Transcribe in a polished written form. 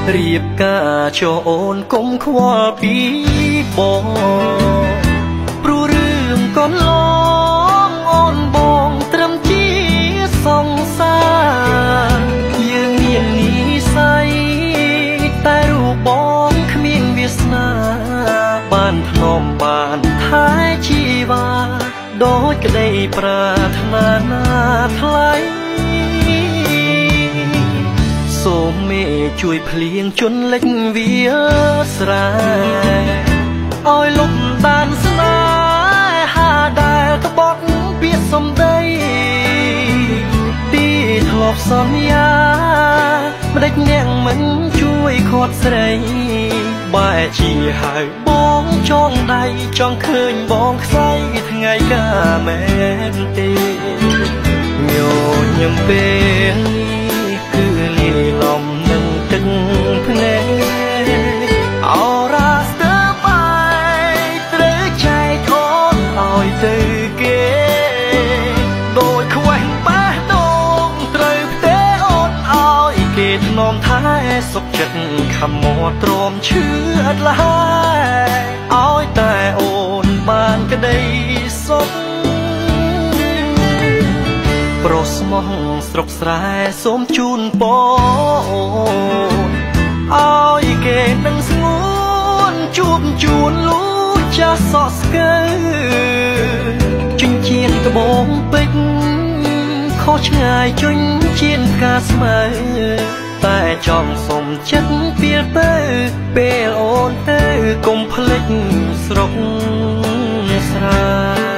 រៀបការចូលអូនកុំខ្វល់ពីបងព្រោះរឿងកូនឡងអូនបងត្រឹមជាសង្សារយើងមាននិស័យតែរូបបងគ្មានវាសនាបានធ្នមបានថែជីវ៉ាដូចក្តីប្រាថ្នាណាថ្លៃសូមមេជួយភ្លៀងជន់លិចវាស្រែឲ្យលុបដានស្នេហាដែលក្បត់ពាក្យសម្ដីទីធ្លាប់សន្យាម្ដេចអ្នកមិនជួយខាត់ស្រីបែរជាហៅបងចងដៃចង់ឃើញបងខ្សែថ្ងៃកាមែនទេញញឹមពេលនេះគឺលាយឡំនឹងទឹកភ្នែកអរ៉ាស្ទើបាយត្រូវចែកអូនឲ្យទៅគេដោយខ្វះប៉ះដងត្រូវផ្ទេអូនឲ្យគេធ្នមថែសុខចិត្តខំមកទ្រាំឈឺអត់ឡើយឲ្យតែអូនបានក្តីសុខប្រុសស្មោះស្រុកស្រែសូមជូនពរឲ្យគេនឹងស្ងួនជួបជួនលូចាស់សក់ស្កើជញ្ជៀនក្បូងពេជ្រខុសឆ្ងាយជញ្ជៀនផ្កាស្មើតែចង់សុំចិត្តពីលទៅពេលអូនទៅកុំភ្លេចស្រុកស្រែ